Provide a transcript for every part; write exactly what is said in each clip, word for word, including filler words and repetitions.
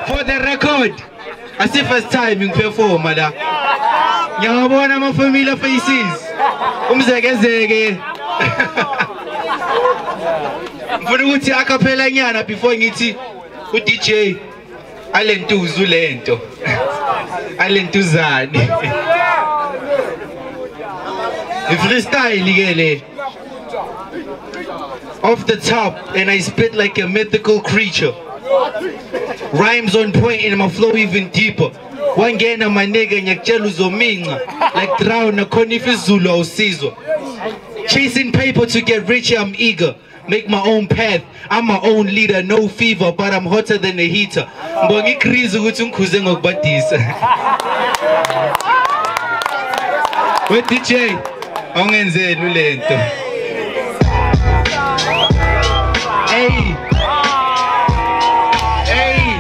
For the record, as if first time in perform, mother. Yabona my familiar faces. Umzeke zeke. For the acapella nyana before ngithi u D J alentuzu lento. Alentuzani. The freestyle ligele. Off the top, and I spit like a mythical creature. Rhymes on point and my flow even deeper. One game my nigga nyakchelu zominga. Like drown na konifi Zulu or Caesar. Chasing paper to get rich, I'm eager. Make my own path, I'm my own leader. No fever, but I'm hotter than a heater. Mbongi krizu ukuthi ngikhuze ngokubadisa. We D J, ongenzeni ulento. Hey. Hey.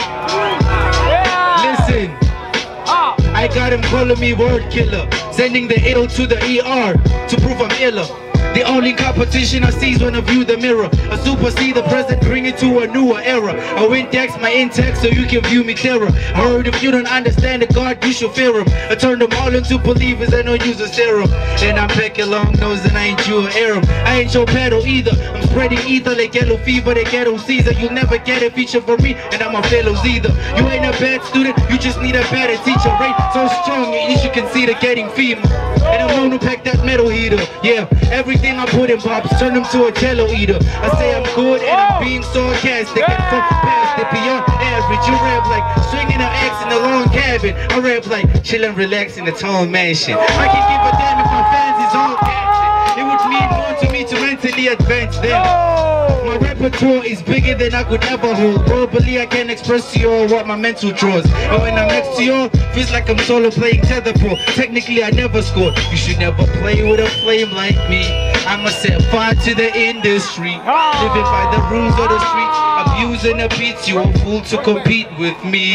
Listen. I got him calling me word killer. Sending the ill to the E R to prove I'm iller. The only competition I see is when I view the mirror. I supersede the present, bring it to a newer era. I Windex my index so you can view me clearer. I heard if you don't understand the God, you should fear him. I turned them all into believers and don't use a serum. And I'm pecking long nose and I ain't you or Aram. I ain't your pedal either. I'm spreading ether like yellow fever, they ghetto Caesar. You'll never get a feature from me, and I'm a fellows either. You ain't a bad student, you just need a better teacher. Rate so strong, at least you can see the getting female. And I'm known to pack that metal heater. Yeah, everything I put in pops, turn them to a jello eater. I say I'm good and I'm being sarcastic and fuck past it beyond average. You rap like swinging an axe in a long cabin. I rap like chillin', relax in the tone mansion. I can give a damn if my fans is all caption. It would mean more to me to mentally advance them. My repertoire is bigger than I could ever hold. Verbally I can express to you all what my mental draws. But when I'm next to you, feels like I'm solo playing tether pro. Technically I never scored. You should never play with a flame like me. I'ma set fire to the industry. Living by the rules of the street. Abusing the beats, you a fool to compete with me.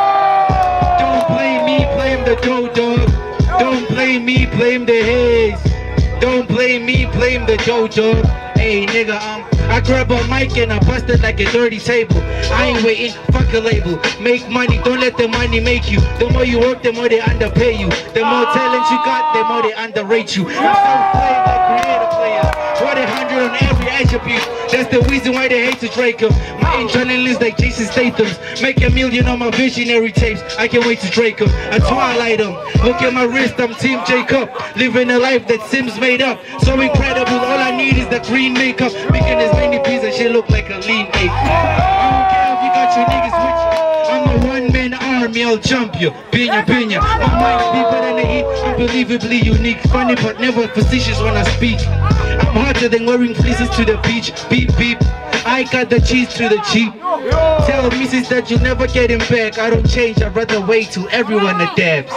Don't blame me, blame the dough dog. Don't blame me, blame the haze. Don't blame me, blame the dough dog. Hey nigga, um, I grab a mic and I bust it like a dirty table. I ain't waiting, fuck a label. Make money, don't let the money make you. The more you work, the more they underpay you. The more talent you got, the more they underrate you. I'm so playing like creative players. What a hundred on every attribute. That's the reason why they hate to Drake him. My adrenaline is like Jason Statham's. Make a million on my visionary tapes. I can't wait to Drake him. I twilight him. Look at my wrist, I'm Team Jacob. Living a life that Sims made up. So incredible, all I need is the green makeup. Making as many pieces that shit look like a lean ape. I don't care if you got your niggas with you. I'm a one-man army, I'll jump you. Pinya, pinya. My mind deeper than the heat. Unbelievably unique. Funny but never facetious when I speak. I'm hotter than wearing fleeces to the beach. Beep, beep. I got the cheese to the cheap. Tell missus that you'll never get him back. I don't change, I'd rather wait till everyone adapts.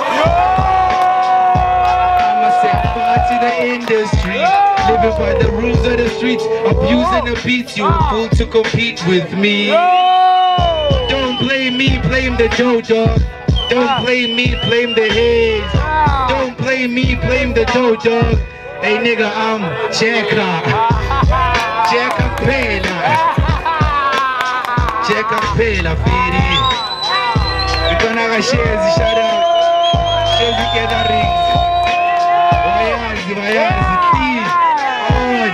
I'ma set fire to the industry. Living by the rules of the streets. Abusing the beats, you a fool to compete with me. Don't blame me, blame the dough dog. Don't blame me, blame the haze. Don't blame me, blame the dough dog. Hey nigga, I'm Jacka. Jacka Pela. Jacka Pela, Fede. We're gonna have shares, shout out. Shares together rings. Vayazi, vayazi, please. On.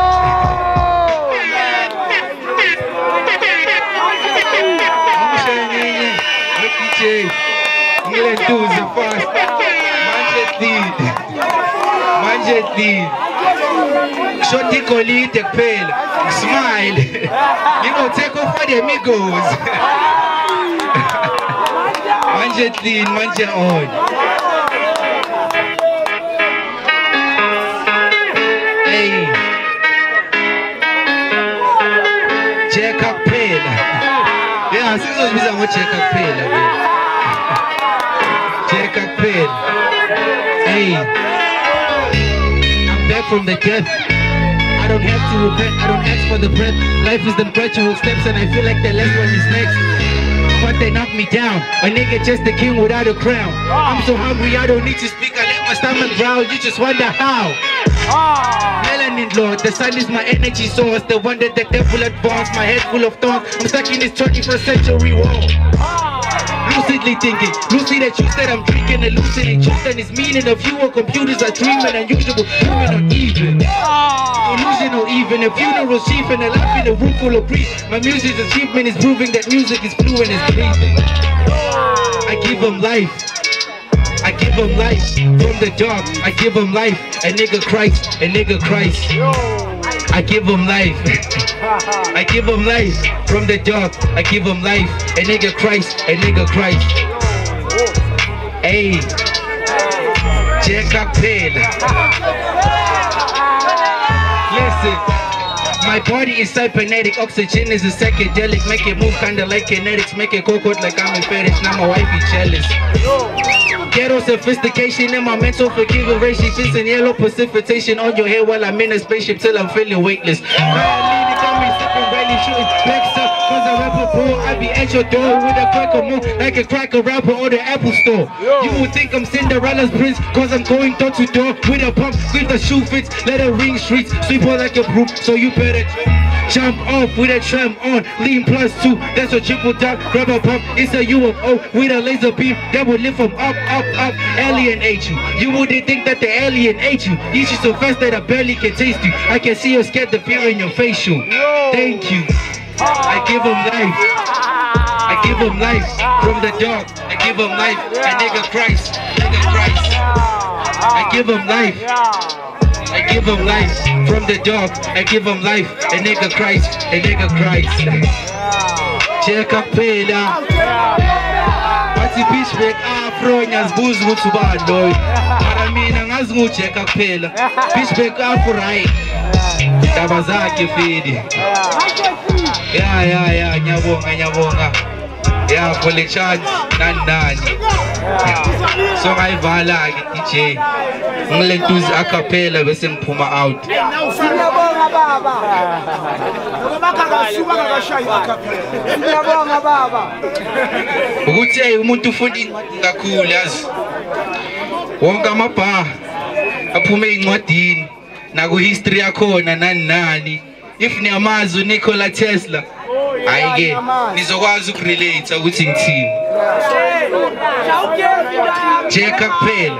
I'm showing you. Look at you. You're gonna do it fast. Manchester. Manchester. Shorty colite pale. Smile. You go take off for the amigos. Manchester, Manchester on. Hey. Jacob Pale. Yeah, this is what Jacob Pale. Jacob Pale. Hey. I'm back from the death. I don't have to repent, I don't ask for the breath. Life is them gradual steps and I feel like the last one is next. But they knock me down, a nigga just a king without a crown. I'm so hungry I don't need to speak, I let my stomach growl, you just wonder how. Melanin son-in-law. The sun is my energy source, the one that the devil advanced. My head full of thorns, I'm stuck in this twenty-first century war. Lucidly thinking, lucid that you said I'm drinking, hallucinating truth and its meaning of you or computers are dreaming, unusual, human or even. Illusion or even a funeral chief and a life in a room full of grief. My music's achievement is proving that music is fluent and breathing. I give them life. I give him life from the dark. I give him life. A nigga Christ, a nigga Christ. I give him life. I give him life from the dark. I give him life. A nigga Christ, a nigga Christ. Hey, check up Listen. My body is cybernetic, oxygen is a psychedelic. Make it move kinda like kinetics, make it cold like I'm a fetish. Now my wife is jealous. Ghetto sophistication in my mental forgiving race. She fits in yellow precipitation on your head while I'm in a spaceship till I'm feeling weightless. Violin, tell me sipping, barely shooting backs up. Cause I rap a bull, I be at your door with a cracker move like a cracker rapper or the Apple store. You would think I'm Cinderella's prince, cause I'm going door to door with a pump. If the shoe fits, let it ring streets, sweep her like a broom, so you better jump off with a tram on, lean plus two, that's a triple down, grab a pump, it's a U F O with a laser beam that will lift from up, up, up, alienate you. You wouldn't think that the alien ate you, eat you so fast that I barely can taste you. I can see you scared the fear in your facial. Thank you. I give him life. I give him life from the dark. I give him life. A nigga Christ, nigga Christ. I give him life. I give him life from the dark. I give him life. A nigga Christ, a nigga Christ. Check up pela. What's the pitch back? Afro nyazbuz mutubando. Para mina ngazmu check up pela. Pitch back afro right. Tabazaki fidi. Yeah, yeah, yeah. Nyabonga, nyabonga. Yeah, for the chance, nani nani. So I vala D J. Ngilentuz a cappella bese ngiphuma out. Siyabonga baba. Ngobakanga suba ngashaya a cappella. Siyabonga baba. Ukuthi hey umuntu ufunda incwadi kakhulu yazi. Wonke amabha aphume incwadini naku history yakhona nani nani. If niyamazi uNikola Tesla, ayike nizokwazi ukurelate ukuthi ngithini. Cheka kuphela.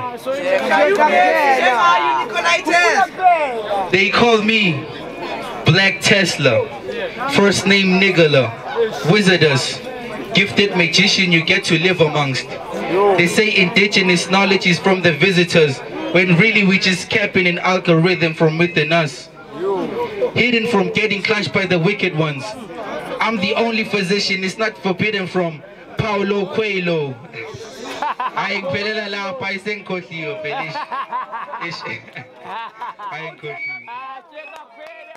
They call me Black Tesla, first name Nigala, Wizardus, gifted magician you get to live amongst. They say indigenous knowledge is from the visitors, when really we just capping an algorithm from within us, hidden from getting clutched by the wicked ones. I'm the only physician, it's not forbidden from Paulo Coelho. I ain't pelela la pa isenkotliyo felish. I ain't